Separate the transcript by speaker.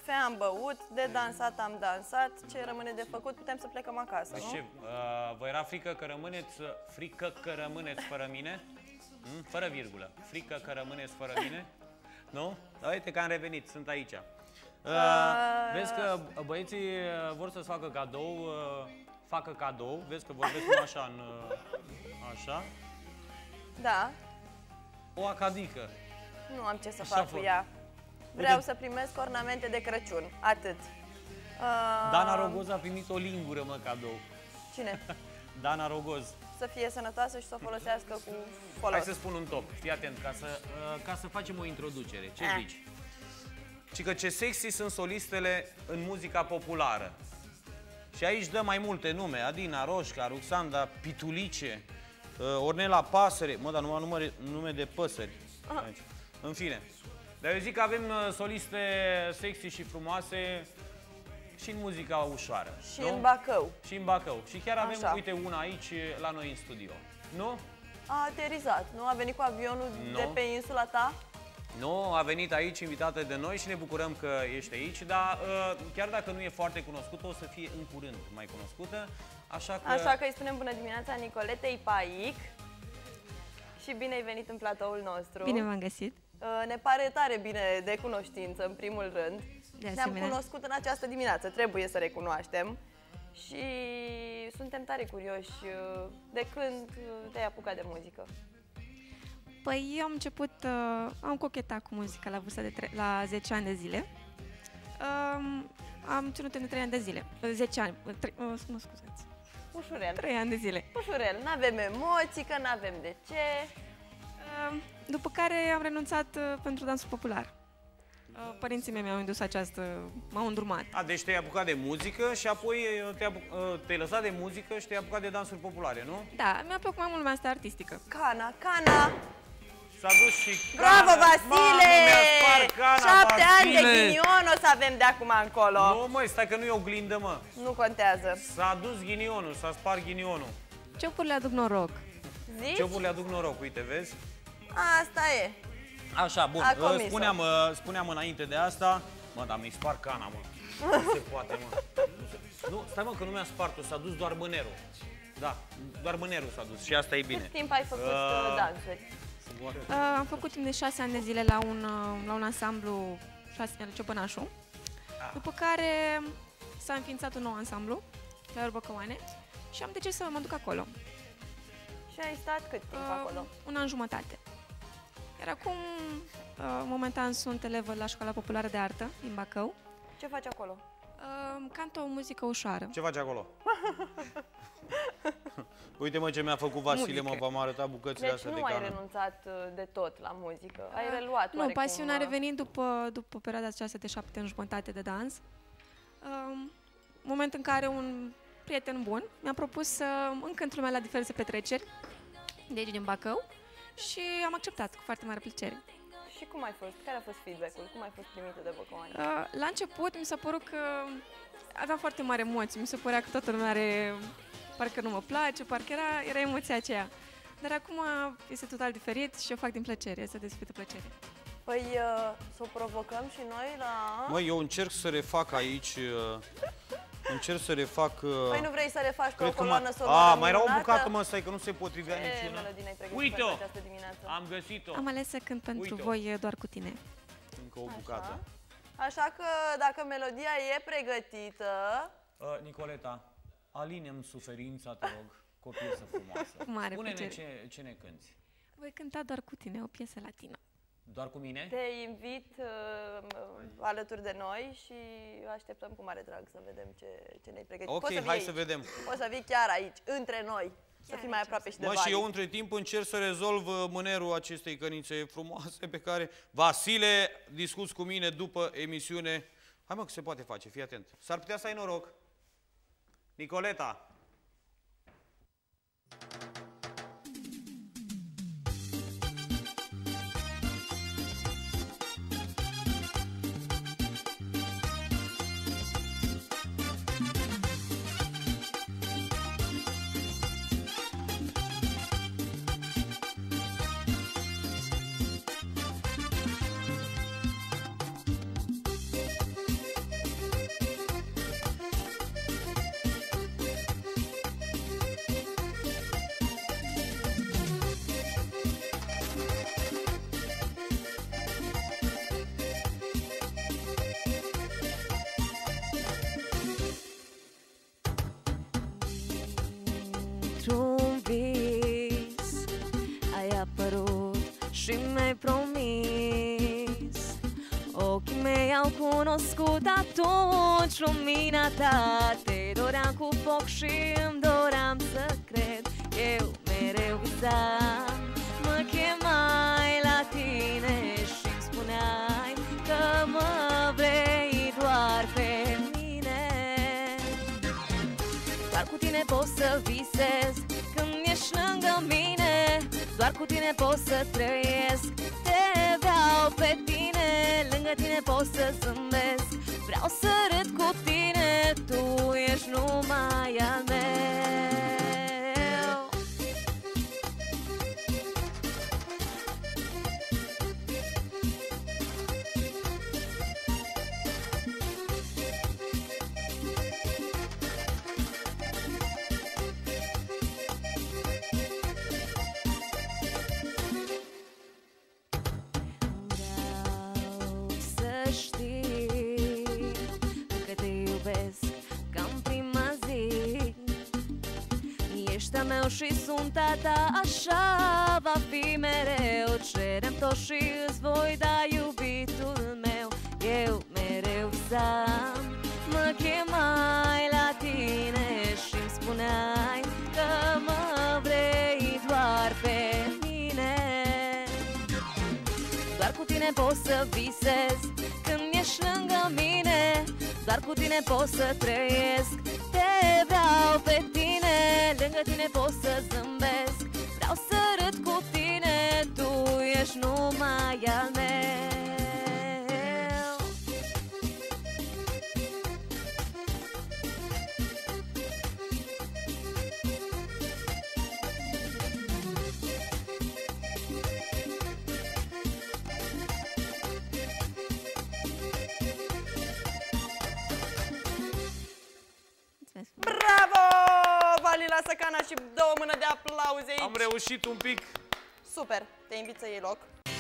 Speaker 1: cafea am băut, de dansat am dansat, ce rămâne de făcut, putem să plecăm acasă, nu?
Speaker 2: Ce, vă era frică că rămâneți fără mine? Fără virgulă. Frică că rămâneți fără mine? Nu? Uite că am revenit, sunt aici. Vezi că băieții vor să-ți facă cadou, vezi că vorbesc cum așa, așa.
Speaker 1: Da.
Speaker 2: O acadică.
Speaker 1: Nu am ce să fac cu ea. Vreau să primesc ornamente de Crăciun, atât.
Speaker 2: Dana Rogoz a primit o lingură, mă, cadou.
Speaker 1: Cine?
Speaker 2: Dana Rogoz.
Speaker 1: Să fie sănătoasă și să o folosească cu folos.
Speaker 2: Hai să spun un top, fii atent, ca să facem o introducere. Ce zici? Și că ce sexy sunt solistele în muzica populară. Și aici dă mai multe nume: Adina Roșca, Ruxanda Pitulice, Ornela Pasăre. Mă, dar numai nume de păsări. În fine. Dar eu zic că avem soliste sexy și frumoase și în muzica ușoară.
Speaker 1: Și în Bacău.
Speaker 2: Și în Bacău. Și chiar avem, uite, una aici la noi în studio. Nu?
Speaker 1: A aterizat, nu? A venit cu avionul de pe insula ta?
Speaker 2: Nu, a venit aici invitată de noi și ne bucurăm că ești aici, dar chiar dacă nu e foarte cunoscută, o să fie în curând mai cunoscută.
Speaker 1: Așa că îi spunem bună dimineața Nicoletei Paic și bine ai venit în platoul nostru.
Speaker 3: Bine v-am găsit.
Speaker 1: Ne pare tare bine de cunoștință, în primul rând. Ne-am cunoscut în această dimineață, trebuie să recunoaștem. Și suntem tare curioși de când te-ai apucat de muzică.
Speaker 3: Păi eu am început, am cochetat cu muzica la vârsta de la 10 ani de zile. Am ținut în 3 ani de zile, 10 ani, mă scuzați.
Speaker 1: Ușurel.
Speaker 3: 3 ani de zile.
Speaker 1: Ușurel, n-avem emoții, că n-avem de ce.
Speaker 3: După care am renunțat pentru dansul popular. Părinții mei mi-au indus m-au îndrumat.
Speaker 2: Deci te-ai apucat de muzică și apoi te-ai lăsat de muzică și te-ai apucat de dansuri populare, nu?
Speaker 3: Da, mi-a plăcut mai mult lumea asta artistică.
Speaker 1: Cana!
Speaker 2: S-a dus și
Speaker 1: Bravo, Vasile!
Speaker 2: Cana,
Speaker 1: 7 ani de ghinion o să avem de acum încolo.
Speaker 2: Nu, măi, stai că nu e oglindă, mă.
Speaker 1: Nu contează.
Speaker 2: S-a dus ghinionul, s-a spart ghinionul.
Speaker 3: Ciopurile aduc noroc.
Speaker 1: Zici?
Speaker 2: Ciopurile aduc noroc, uite, vezi?
Speaker 1: Asta e.
Speaker 2: Așa, bun, spuneam înainte de asta. Mă, dar mi-i spart cana, mă. Nu se poate, mă. Nu, stai, mă, că nu mi-a spart-o, s-a dus doar mânerul. Da, doar mânerul s-a dus și asta e bine.
Speaker 1: Cât timp ai făcut dansuri?
Speaker 3: Am făcut timp de 6 ani de zile la un ansamblu Ciopănașul. După care s-a înființat un nou ansamblu la Urbăcăoane și am decis să mă duc acolo.
Speaker 1: Și ai stat cât timp acolo?
Speaker 3: Un an jumătate. Iar acum, momentan, sunt elevă la Școala Populară de Artă din Bacău.
Speaker 1: Ce faci acolo?
Speaker 3: Cant o muzică ușoară.
Speaker 2: Ce faci acolo? Uite, mă, ce mi-a făcut Vasile, mă, v-am arătat bucățile astea de cană.
Speaker 1: Deci nu ai renunțat de tot la muzică? Ai reluat
Speaker 3: Nu, pasiunea a revenit după perioada aceasta de 7 ani jumătate de dans. Moment în care un prieten bun mi-a propus să încânt lumea la diverse petreceri de aici din Bacău și am acceptat cu foarte mare plăcere.
Speaker 1: Și cum ai fost? Care a fost feedback-ul? Cum ai fost primită de băcăoane?
Speaker 3: La început mi s-a părut că aveam foarte mari emoții. Mi se părea că toată lumea are... Parcă nu mă place, parcă era emoția aceea. Dar acum este total diferit și eu fac din plăcere, este desfită plăcere.
Speaker 1: Păi să o provocăm și noi la...
Speaker 2: Măi, eu încerc să refac aici...
Speaker 1: Păi nu vrei să refaci pe o coloană sonoră
Speaker 2: mai era o bucată, mă, stai că nu se potrivea niciuna.
Speaker 1: Uite-o!
Speaker 2: Am găsit-o!
Speaker 3: Am ales să cânt pentru voi doar cu tine.
Speaker 2: Încă o bucată.
Speaker 1: Așa că dacă melodia e pregătită...
Speaker 2: Nicoleta, aline-mi suferința, te rog, cu o piesă frumoasă. Spune-ne ce ne cânti.
Speaker 3: Voi cânta doar cu tine, o piesă latină.
Speaker 2: Doar cu mine?
Speaker 1: Te invit alături de noi și așteptăm cu mare drag să vedem ce ne-ai pregătit.
Speaker 2: Ok, hai să vedem.
Speaker 1: O să vii chiar aici, între noi, să fii mai aproape și de
Speaker 2: Vali. Și eu între timp încerc să rezolv mânerul acestei cănițe frumoase pe care Vasile discuți cu mine după emisiune. Hai, mă, că se poate face, fii atent. S-ar putea să ai noroc. Nicoleta.
Speaker 4: și mi-ai promis. Ochii mei au cunoscut atunci lumina ta. Te doream cu foc și îmi doream să cred. Eu mereu visam, mă chemai la tine și-mi spuneai că mă vrei doar pe mine. Doar cu tine pot să visez când ești lângă mine. Doar cu tine pot să trăiesc, te vreau pe tine. Lângă tine pot să zâmbesc, vreau să râd cu tine. Tu ești numai al meu. Meu și sunt a ta, așa va fi mereu. Cerem tot și îți voi da, iubitul meu. Eu mereu visam, mă chemai la tine și-mi spuneai că mă vrei doar pe mine. Doar cu tine pot să visez când ești lângă mine. Doar cu tine pot să trăiesc, te vreau pe tine. Lângă tine pot să zâmbesc, vreau să râd cu tine. Tu ești numai al meu.
Speaker 1: Bravo! Vanila Săcana și 2 mâini de aplauze aici.
Speaker 2: Am reușit un pic.
Speaker 1: Super, te invit să iei loc.